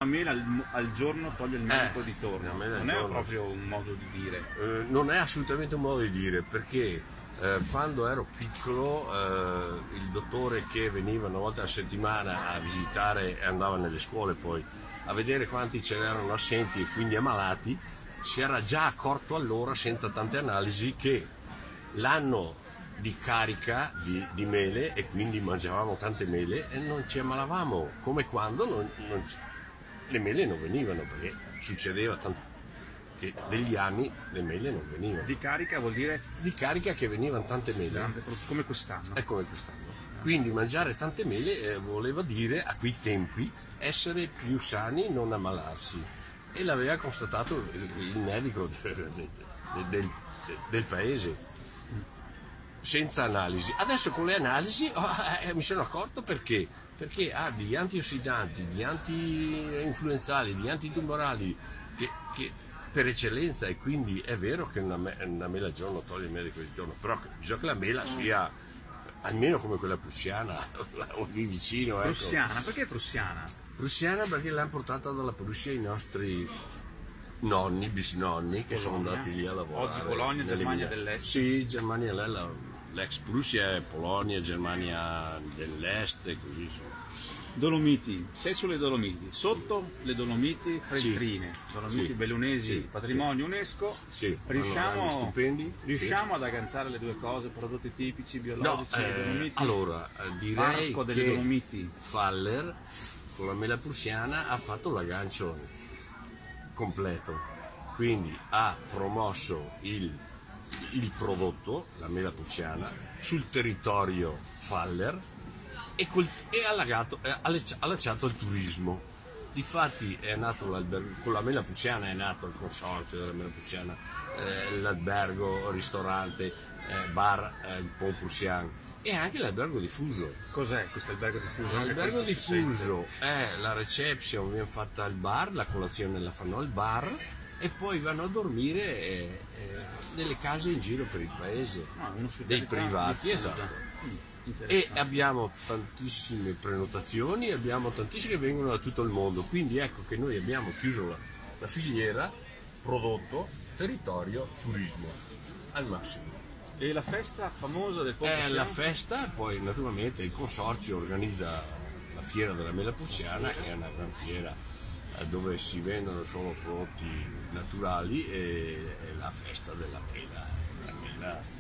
mela al giorno toglie il medico di torno. Non è proprio un modo di dire. Non è assolutamente un modo di dire, perché quando ero piccolo il dottore che veniva una volta alla settimana a visitare e andava nelle scuole poi a vedere quanti ce n'erano assenti e quindi ammalati, si era già accorto allora, senza tante analisi, che l'anno di carica di mele, e quindi mangiavamo tante mele e non ci ammalavamo, come quando le mele non venivano, perché succedeva che degli anni le mele non venivano. Di carica vuol dire? Di carica che venivano tante mele. Come quest'anno. È come quest'anno. Quindi mangiare tante mele voleva dire a quei tempi essere più sani, non ammalarsi. E l'aveva constatato il medico del paese, senza analisi. Adesso con le analisi mi sono accorto perché ha degli antiossidanti, di anti-influenzali, di antitumorali che per eccellenza, e quindi è vero che una mela al giorno toglie il medico di torno, però bisogna che la mela sia almeno come quella prussiana o lì vicino. Prussiana, ecco. Perché prussiana? Prussiana perché l'hanno portata dalla Prussia i nostri nonni, bisnonni, che sono andati lì a lavorare. Oggi Polonia, Germania dell'Est. Sì, Germania, l'ex Prussia è Polonia, Germania dell'Est e così insomma. Dolomiti, sei sulle Dolomiti, sotto le Dolomiti Feltrine, Dolomiti bellunesi, patrimonio UNESCO. Sì, riusciamo ad agganciare le due cose, prodotti tipici, biologici, Dolomiti? Allora, direi Parco delle che Dolomiti. Faller con la mela prussiana ha fatto l'aggancio completo, quindi ha promosso il prodotto, la mela prussiana, sul territorio Faller e ha allacciato il turismo. Difatti è nato l'albergo, con la mela prussiana è nato il consorzio della mela prussiana, l'albergo, ristorante, bar, il Pont Prussian, e anche l'albergo diffuso. Cos'è questo albergo diffuso? L'albergo diffuso è la reception, viene fatta al bar, la colazione la fanno al bar e poi vanno a dormire nelle case in giro per il paese, dei privati, esatto. E abbiamo tantissime prenotazioni, abbiamo tantissimi che vengono da tutto il mondo, quindi ecco che noi abbiamo chiuso la filiera prodotto, territorio, turismo al massimo. E la festa famosa del Pont Prussian? La festa, poi naturalmente il consorzio organizza la fiera della mela prussiana, che è una gran fiera dove si vendono solo prodotti naturali, e la festa della mela.